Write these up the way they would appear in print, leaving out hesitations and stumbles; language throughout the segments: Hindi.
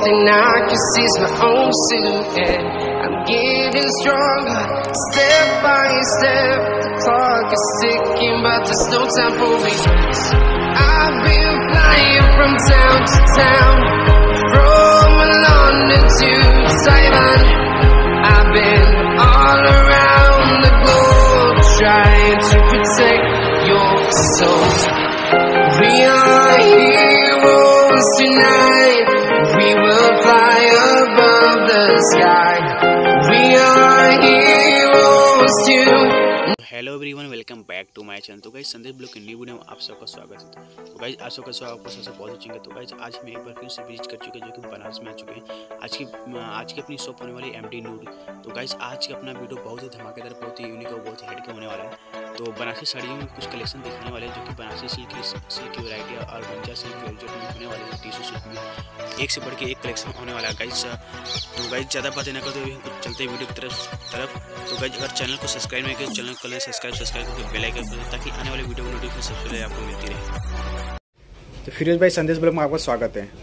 thing I can see is my own silhouette. I'm getting stronger, step by step. The clock is ticking, but there's no time for regrets. I've been flying from town to town, from London to Taiwan. I've been all around the globe, trying to protect your soul. We are heroes tonight. We will fly above the sky. We are heroes tonight. Hello everyone, welcome back to my channel. तो गाइस संदेश ब्लॉग की न्यू वीडियो में आप सबका स्वागत है। तो गाइस आज सबका स्वागत आपको सबसे बहुत अच्छी है। तो गाइस आज हम एक बार फिर से विजिट कर चुके हैं, जो कि बनारस में आ चुके हैं। आज की अपनी शॉप होने वाली एमडी न्यूड। तो गाइस आज का अपना वीडियो बहुत ही धमाकेदार, बहुत ही यूनिक और बहुत ही हटके होने वाला है। तो बनारसी साड़ियों में कुछ कलेक्शन दिखाने वाले हैं, जो कि बनारसी सिल्क की वैरायटी और गंजा सिल्क की जो होने वाली है। टिश्यू सिल्क में एक से बढ़ के एक कलेक्शन होने वाला है गाइस। तो गाइस ज़्यादा बातें ना करते हुए कुछ चलते वीडियो की तरफ। तो गाइस अगर चैनल को सब्सक्राइब नहीं किया, चैनल को सब्सक्राइब करके बेल आइकन पर, ताकि आने वाले वीडियो की नोटिफिकेशन सबसे पहले आपको मिलती रहे। तो फिरोज भाई संदेश ब्लॉग में आपका स्वागत है।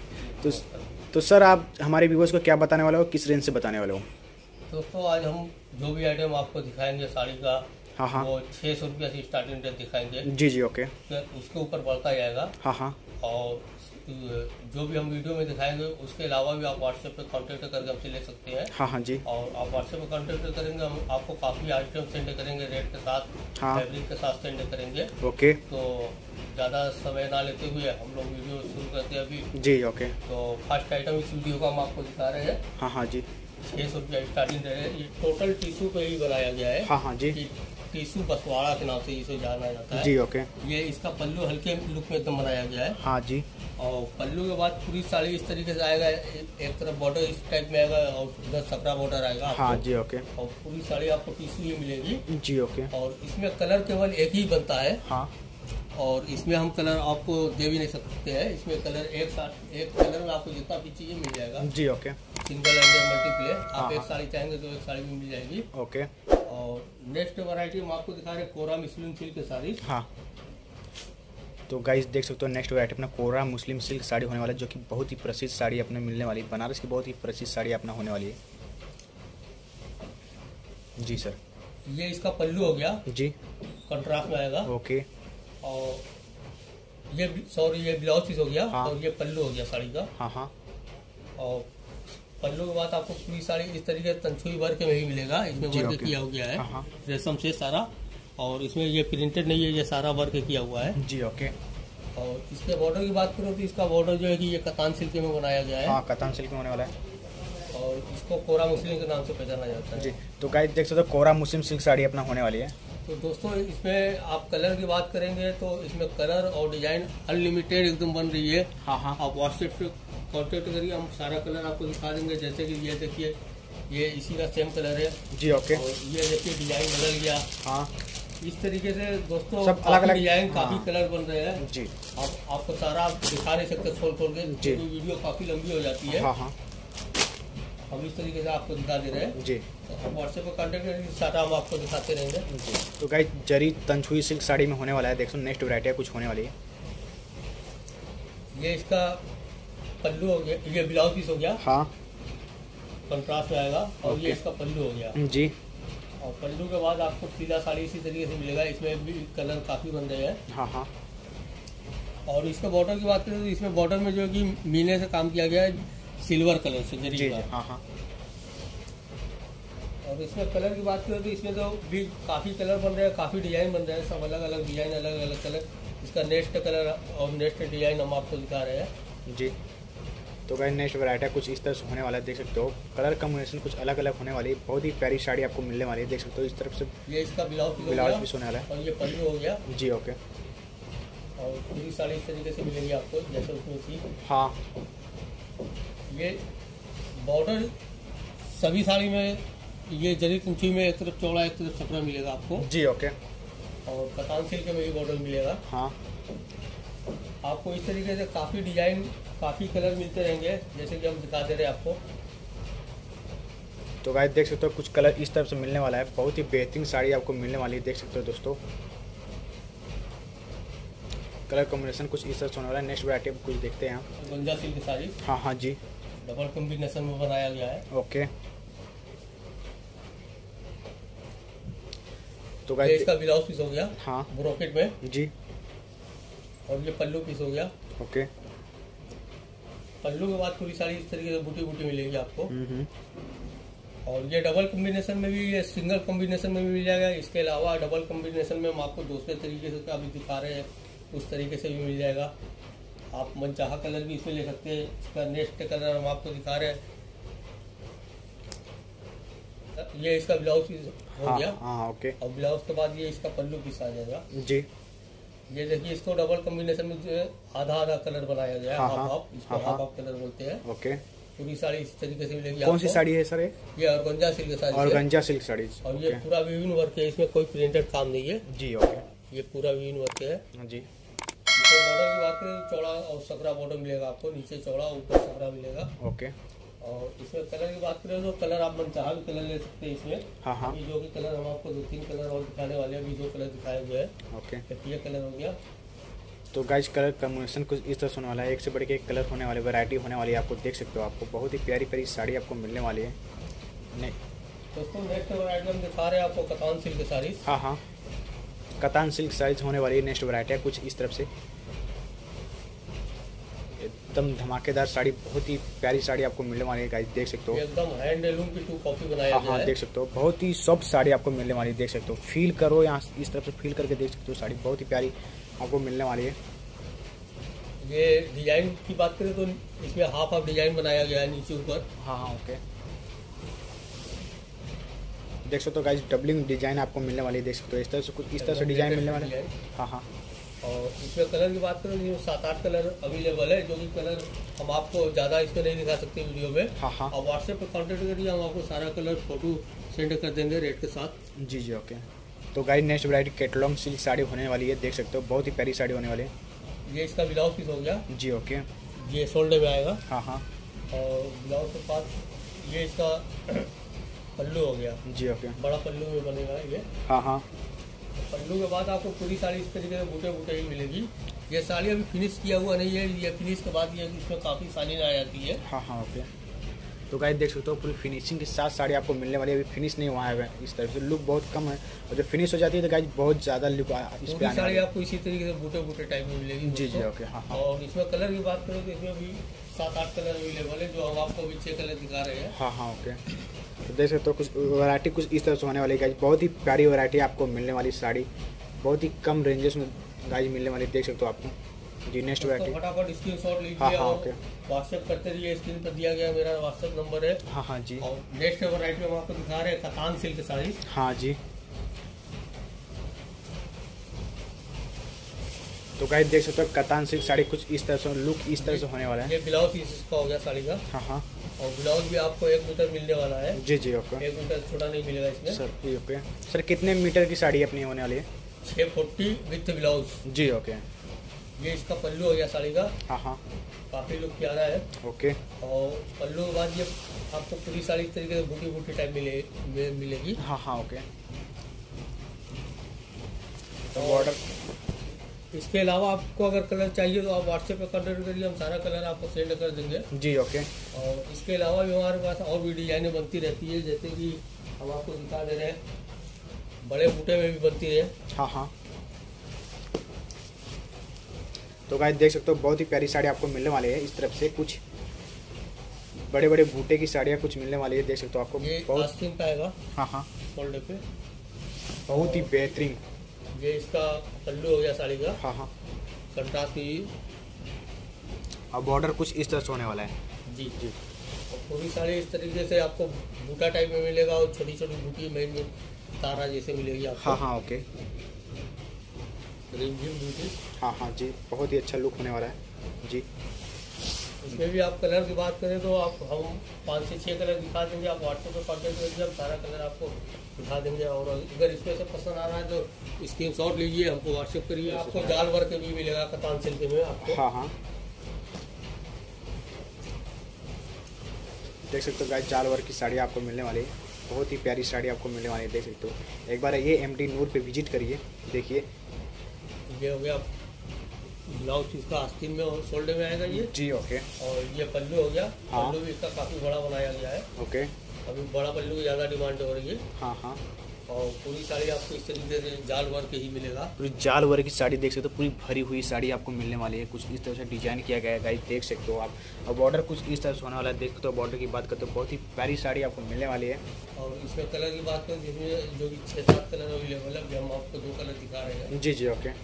तो सर आप हमारे व्यूअर्स को क्या बताने वाले हो, किस रेंज से बताने वाले हो? दोस्तों आज हम जो भी आइटम आपको दिखाएंगे साड़ी का, हाँ वो 600 रुपया से स्टार्टिंग रेट दिखाएंगे। जी ओके। उसके ऊपर बढ़ता जाएगा। हाँ। और जो भी हम वीडियो में दिखाएंगे उसके अलावा भी आप व्हाट्सएप पे कांटेक्ट करके हमसे ले सकते हैं। हाँ जी। और आप व्हाट्सएप पे कांटेक्ट करेंगे, हम आपको काफी आइटम सेंड करेंगे रेट के साथ, फैब्रिक के साथ सेंड करेंगे। ओके। तो ज्यादा समय ना लेते हुए हम लोग वीडियो शुरू करते हैं अभी। जी ओके। तो फर्स्ट आइटम इस वीडियो का हम आपको दिखा रहे हैं। हाँ जी। 600 रुपया स्टार्टिंग रेट है। ये टोटल टिश्यू पे ही बनाया गया है। हाँ जी। टिश्यू बसवाड़ा के नाम से इसे जाना जाता है। जी ओके। ये इसका पल्लू हल्के लुक में एकदम बनाया गया है। हाँ जी। और पल्लू के बाद पूरी साड़ी इस तरीके से आएगा, एक तरफ बॉर्डर इस टाइप में आएगा और उधर सकरा बॉर्डर आएगा। हाँ जी ओके। और पूरी साड़ी आपको टिश्यू ही मिलेगी। जी ओके। और इसमें कलर केवल एक ही बनता है। हाँ। और इसमें हम कलर आपको दे भी नहीं सकते हैं। इसमें कलर एक कलर में आपको जितना भी चाहिए मिल जाएगा। जी ओके। सिंगल एंड मल्टीप्ले आप एक साड़ी चाहेंगे तो एक साड़ी भी मिल जाएगी। ओके। और नेक्स्ट वैरायटी हम आपको दिखा रहे हैं कोरा मुस्लिम सिल्क की साड़ी। हाँ। तो गाइस देख सकते हो नेक्स्ट वैरायटी अपना कोरा मुस्लिम सिल्क साड़ी होने वाला है, जो कि बहुत ही प्रसिद्ध साड़ी अपने मिलने वाली है। बनारस की बहुत ही प्रसिद्ध साड़ी अपना होने वाली है। जी सर। ये इसका पल्लू हो गया। जी। कंट्रास्ट में आएगा। ओके। और ये ब्लाउज पीस हो गया। हाँ। और ये पल्लू हो गया साड़ी का। हाँ हाँ। और पल्लू के बाद आपको पूरी साड़ी इस तरीके से तंछुई वर्क में ही मिलेगा। इसमें वर्क किया हो गया है। हाँ। रेशम से सारा, और इसमें ये प्रिंटेड नहीं है, ये सारा वर्क किया हुआ है। जी ओके। और इसके बॉर्डर की बात करो तो इसका बॉर्डर जो है कि ये कतान सिल्क में बनाया गया है। हाँ, कतान सिल्क में होने वाला है। और इसको कोरा मुस्लिम के नाम से पहचाना जाता है। जी। तो गाइस देख सकते हो कोरा मुस्लिम सिल्क साड़ी अपना होने वाली है। तो दोस्तों इसमें आप कलर की बात करेंगे तो इसमें कलर और डिजाइन अनलिमिटेड एकदम बन रही है। हाँ हाँ। आप व्हाट्सएप पे कॉन्टेक्ट करिए, हम सारा कलर आपको दिखा देंगे। जैसे कि ये देखिए, ये इसी का सेम कलर है। जी ओके। और ये देखिए डिजाइन बदल गया। हाँ। इस तरीके से दोस्तों सब अलग अलग डिजाइन, काफी कलर बन रहे हैं। जी। आपको सारा दिखा नहीं सकते खोल के, क्योंकि वीडियो काफी लंबी हो जाती है। हाँ हाँ। हम इस तरीके से आपको दिखा दे रहे हैं। जी। तो हम व्हाट्सएप पर कांटेक्ट करेंगे, सारा हम आपको दिखाते रहेंगे। जी। तो गाइस जरी तंछुई सिल्क साड़ी में होने वाला है। देखो नेक्स्ट वैरायटी कुछ होने वाली है। ये इसका पल्लू हो गया, ये ब्लाउज पीस हो गया। हाँ। कंट्रास्ट में आएगा। और ये इसका पल्लू हो गया। जी। और पल्लू के बाद आपको सीधा साड़ी इसी तरीके से मिलेगा। इसमें भी कलर काफी बन रहे हैं। हाँ हाँ। और इसके बॉर्डर की बात करें तो इसमें बॉर्डर में जो कि मीने से काम किया गया है, सिल्वर कलर से जरी का। हाँ हाँ। और इसमें कलर की बात करें तो इसमें तो भी काफी कलर बन रहे हैं, काफी डिजाइन बन रहे हैं, सब अलग अलग डिजाइन, अलग अलग कलर। इसका नेक्स्ट कलर और नेक्स्ट डिजाइन हम आपको दिखा रहे हैं। जी। तो गाइस नेक्स्ट वैरायटी कुछ इस तरह से होने वाला है। देख सकते हो कलर कॉम्बिनेशन कुछ अलग अलग होने वाली है। बहुत ही प्यारी साड़ी आपको मिलने वाली है। देख सकते हो इस तरफ से ये इसका ब्लाउज पीस होने वाला है। और ये पल्लू हो गया। जी ओके। और पूरी साड़ी इस तरीके से मिलेगी आपको जैसे उसमें थी। हाँ। ये बॉर्डर सभी साड़ी में ये जरी तंछुई में एक तरफ चौड़ा एक तरफ सकरा मिलेगा आपको। जी ओके। और कतान सिल्क में भी बॉर्डर मिलेगा। हाँ। आपको इस तरीके से काफी डिजाइन, काफी कलर मिलते रहेंगे, जैसे कि हम दिखा दे रहे हैं आपको। तो गाइस देख सकते हो कुछ कलर इस तरफ से मिलने वाला है। बहुत ही बेहतरीन साड़ी आपको मिलने वाली है। देख सकते हो दोस्तों कलर कॉम्बिनेशन कुछ इस तरह से होने वाला है। नेक्स्ट वैरायटी कुछ देखते हैं। गंजा सिल्क साड़ी। हाँ हाँ जी। डबल कॉम्बिनेशन में बनाया गया है। ओके। तो ये इसका ब्लाउज पीस हो गया। हाँ, ब्रोकेट में जी। और ये पल्लू पीस हो गया। ओके। पल्लू के बाद पूरी साड़ी इस तरीके से बूटी बूटी मिलेगी आपको। और ये डबल कॉम्बिनेशन में भी, ये सिंगल कॉम्बिनेशन में भी मिल जाएगा। इसके अलावा डबल कॉम्बिनेशन में हम आपको दूसरे तरीके से अभी दिखा रहे हैं, उस तरीके से भी मिल जाएगा। आप मनचाहा कलर भी इसमें ले सकते हैं। इसका नेक्स्ट कलर हम आपको दिखा रहे हैं। ये इसका ब्लाउज पीस हो गया। हाँ, ओके। और ब्लाउज के बाद ये इसका पल्लू पीस आ जाएगा जी। ये देखिए, इसको डबल कॉम्बिनेशन में जो आधा आधा कलर बनाया गया है। हाफ हाफ, इसको हाफ हाफ कलर बोलते हैं। ओके। पूरी साड़ी इस तरीके से मिलेगी। कौन सी साड़ी है सर? ये organza silk sari. Organza silk sari. और ये पूरा विभिन्न वर्क है, इसमें कोई प्रिंटेड काम नहीं है जी। ओके। ये पूरा विभिन्न वर्क है जी। इसमें बॉर्डर की बात करें, चौड़ा और सकरा बॉर्डर मिलेगा आपको। नीचे चौड़ा, ऊपर सकरा मिलेगा। ओके। और इसमें कलर की बात करें तो कलर आप मनचाहा भी कलर ले सकते हैं इसमें। हाँ। ये जो भी कलर हम आपको 2-3 कलर और दिखाने वाले हैं, अभी 2 कलर दिखाए हुए हैं। ओके। ये कलर हो गया। तो गाइस कलर कॉम्बिनेशन कुछ इस तरह से होने वाला है, एक से बढ़ के एक कलर होने वाले, वैरायटी होने वाली है। आपको देख सकते हो, आपको बहुत ही प्यारी प्यारी साड़ी आपको मिलने वाली है। नहीं दोस्तों, नेक्स्ट वैरायटी हम दिखा रहे हैं आपको कतान सिल्क साड़ी। हाँ, कतान सिल्क साड़ीज होने वाली है। नेक्स्ट वैरायटी है कुछ इस तरफ से, एकदम धमाकेदार साड़ी, बहुत ही प्यारी साड़ी आपको मिलने वाली है गाइस। देख सकते हो, एकदम हैंडलूम की 2 कॉपी बनाया गया है। हाँ, देख सकते हो, बहुत ही सॉफ्ट साड़ी आपको मिलने वाली है। देख सकते हो, फील करो यहाँ, इस तरफ से फील करके देख सकते हो, साड़ी बहुत ही प्यारी आपको मिलने वाली है। ये डिजाइन की बात करें तो इसमें हाफ हाफ डिजाइन बनाया गया है नीचे ऊपर। हाँ, ओके। देख सकते हो गाइस, डबलिंग डिजाइन आपको मिलने वाली है। देख सकते हो, इस तरह से कुछ इस तरह से डिजाइन मिलने वाले हैं। हाँ। और इसमें कलर की बात करें तो 7-8 कलर अवेलेबल है, जो कि कलर हम आपको ज़्यादा इसमें नहीं दिखा सकते वीडियो में। हाँ। और व्हाट्सएप पर कॉन्टेक्ट करिए, हम आपको सारा कलर फोटो सेंड कर देंगे रेट के साथ। जी। ओके। तो guys next variety catalogue silk sari होने वाली है। देख सकते हो, बहुत ही प्यारी साड़ी होने वाली है। ये इसका ब्लाउज पीस हो गया। जी। ओके। ये शोल्डर में आएगा। हाँ। और ब्लाउज के पास ये इसका पल्लू हो गया। जी। ओके। बड़ा पल्लू में बनेगा ये। हाँ। पल्लू के बाद आपको पूरी साड़ी इस तरीके से बूटे बूटे ही मिलेगी। ये साड़ी अभी फिनिश किया हुआ नहीं है, ये फिनिश के बाद ये इसमें काफ़ी साड़ी आ जाती है। हाँ। ओके। तो गाइस देख सकते हो, पूरी फिनिशिंग के साथ साड़ी आपको मिलने वाली है। अभी फिनिश नहीं हुआ है, इस तरह से लुक बहुत कम है, और जब फिनिश हो जाती है तो गाइस बहुत ज़्यादा लुक इस पे आने साड़ी आपको इसी तरीके से बूटे बूटे टाइप में मिलेगी। जी। ओके। हाँ। और इसमें कलर की बात करें तो इसमें भी 7-8 कलर अवेलेबल है, जो हम आपको अभी 6 कलर दिखा रहे हैं। हाँ। ओके। तो देख सकते हो, कुछ वैरायटी कुछ इस तरह से होने वाली है। बहुत ही प्यारी वैरायटी आपको मिलने वाली साड़ी, बहुत ही कम रेंजेस में गाइस मिलने वाली, देख सकते हो आपको। जी। नेक्स्ट वैरायटी फटाफट स्क्रीनशॉट लीजिए। हाँ, और ओके। व्हाट्सएप करते रहिए, स्क्रीन पर दिया गया मेरा व्हाट्सएप नंबर है। हाँ जी। और नेक्स्ट वैरायटी हम आपको दिखा रहे हैं कतान सिल्क साड़ी। हाँ जी। तो गाइस देख सकते हो, कतान सिल्क साड़ी कुछ इस तरह से लुक इस तरह से होने वाला है। ये ब्लाउज पीस इसका हो गया साड़ी का। हाँ। और ब्लाउज भी आपको 1 मीटर मिलने वाला है। जी। ओके। 1 मीटर छोटा नहीं मिलेगा इसमें सर। ओके सर, कितने मीटर की साड़ी अपनी होने वाली है? 640 विथ ब्लाउज। जी। ओके। ये इसका पल्लू हो गया साड़ी का। हाँ। काफी लुक प्यारा है। ओके। और पल्लू के बाद ये आपको पूरी साड़ी इस तरीके से बूटी बूटी टाइप मिलेगी। हाँ। ओके। तो ऑर्डर, इसके अलावा आपको अगर कलर चाहिए तो आप व्हाट्सएप पे कॉन्टेक्ट करिए, हम सारा कलर आपको सेंड कर देंगे। जी। ओके। और इसके अलावा भी हमारे पास और भी डिजाइनें बनती रहती है, जैसे कि हम आपको दिखा दे रहे हैं, बड़े बूटे में भी बनती है। हाँ। तो गाइस देख सकते हो, बहुत ही प्यारी साड़ी आपको मिलने वाली है। इस तरफ से कुछ बड़े बड़े बूटे की साड़ियाँ कुछ मिलने वाली है, देख सकते हो आपको। ये बहुत आस्तीन का आएगा। हाँ। शोल्डर पे बहुत ही बेहतरीन। ये इसका पल्लू हो गया साड़ी का। हाँ। कंट्रास्ट की। और बॉर्डर कुछ इस तरह से होने वाला है। जी। और पूरी साड़ी इस तरीके से आपको बूटा टाइप में मिलेगा, और छोटी छोटी बूटी में तारा जैसे मिलेगी आपको। हाँ। ओके। रिमझिम बूटी। हाँ जी, बहुत ही अच्छा लुक होने वाला है जी। इसमें भी आप कलर की बात करें तो आप हम 5 से 6 कलर दिखा देंगे। आप व्हाट्सएप पर कॉन्टेक्ट करिए, हम सारा कलर आपको दिखा देंगे। और अगर इसमें से पसंद आ रहा है तो स्क्रीनशॉट लीजिए, हमको व्हाट्सएप करिए। आपको जाल वर्क भी मिलेगा कतान सिल्क में आपको। हाँ। देख सकते हो गाइस, जाल वर्क की साड़ी आपको मिलने वाली है, बहुत ही प्यारी साड़ी आपको मिलने वाली है, देख सकते हो। एक बार ये MD नूर पे विजिट करिए, देखिए। ये हो गया ब्लाउज इसका आस्तीन में और शोल्डर में आएगा ये जी। ओके। और ये पल्लू हो गया। हाँ। पल्लू भी इसका काफी बड़ा बनाया गया है। ओके। अभी बड़ा पल्लू की ज्यादा डिमांड हो रही है। हाँ हाँ। और पूरी साड़ी आपको इस तरीके से जाल वर्क ही मिलेगा। पूरी जाल वर्क की साड़ी देख सकते हो, पूरी भरी हुई साड़ी आपको मिलने वाली है। कुछ इस तरह से डिजाइन किया गया है गाइस, देख सकते हो आप। और बॉर्डर कुछ इस तरह से होने वाला है, देख सकते हो। बॉर्डर की बात करते हो, बहुत ही प्यारी साड़ी आपको मिलने वाली है। और इसमें कलर की बात करें जिसमें जो कि 6-7 कलर अवेलेबल है, हम आपको 2 कलर दिखा रहे हैं। जी जी। ओके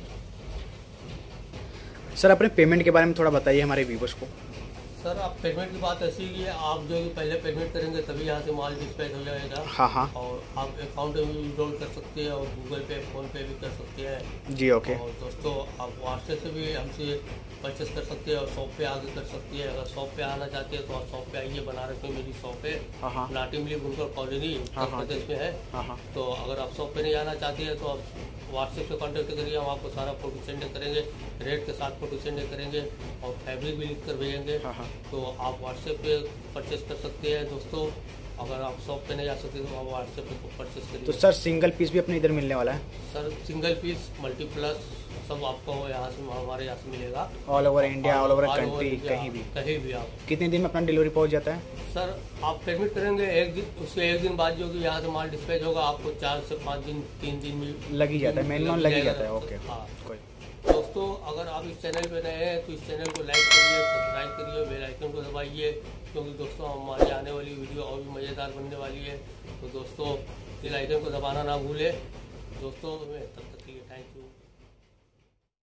सर, अपने पेमेंट के बारे में थोड़ा बताइए हमारे व्यूवर्स को। सर, आप पेमेंट की बात ऐसी है कि आप जो कि पहले पेमेंट करेंगे तभी यहाँ से माल डिस्पैच हो जाएगा। हाँ हाँ। और आप अकाउंट में भी विड्रॉल कर सकते हैं और गूगल पे, फोन पे भी कर सकते हैं। जी। ओके। और दोस्तों, आप व्हाट्सएप से भी हमसे परचेस कर सकते हैं और शॉप पे आके कर सकते हैं। अगर शॉप पे आना चाहते हैं तो आप शॉप पे आइए। बनारस में मेरी शॉप है। हाँ। नाटिमली बुनकर कॉलोनी उत्तर प्रदेश में है। हाँ। तो अगर आप शॉप पे नहीं आना चाहते हैं तो आप व्हाट्सएप से कांटेक्ट करिए, हम आपको सारा फोटो सेंड करेंगे, रेट के साथ फोटो सेंड करेंगे और फैब्रिक भी लिख कर भेजेंगे। तो आप व्हाट्सएप पे परचेस कर सकते हैं। दोस्तों, अगर आप शॉप पे नहीं आ सकते तो आप व्हाट्सएप पे परचेस करिए। तो सर, सिंगल पीस भी अपने इधर मिलने वाला है? सर, सिंगल पीस, मल्टीप्लस सब आपको यहाँ से, हमारे यहाँ से मिलेगा। All over India, all over country, कहीं भी आप? कितने दिन में अपना डिलीवरी पहुँच जाता है? सर, आप पेमेंट करेंगे एक दिन, उसके एक दिन बाद जो कि यहाँ से माल डिस्पैच होगा, आपको 4 से 5 दिन, 3 दिन में लग ही जाता है, मिनिमम लग ही जाता है। ओके। हाँ। कोई दोस्तों, अगर आप इस चैनल पे नए हैं तो इस चैनल को लाइक करिए, सब्सक्राइब करिए, बेल आइकन को दबाइए, क्योंकि दोस्तों हमारी आने वाली वीडियो और भी मज़ेदार बनने वाली है। तो दोस्तों, बेल आइकन को दबाना ना भूलें। दोस्तों, तब तक के लिए थैंक यू।